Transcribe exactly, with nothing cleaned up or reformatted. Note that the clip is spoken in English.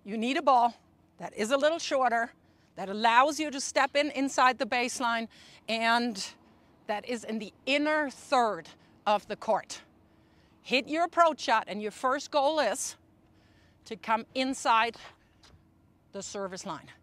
you need a ball that is a little shorter, that allows you to step in inside the baseline, and that is in the inner third of the court. Hit your approach shot, and your first goal is to come inside the service line.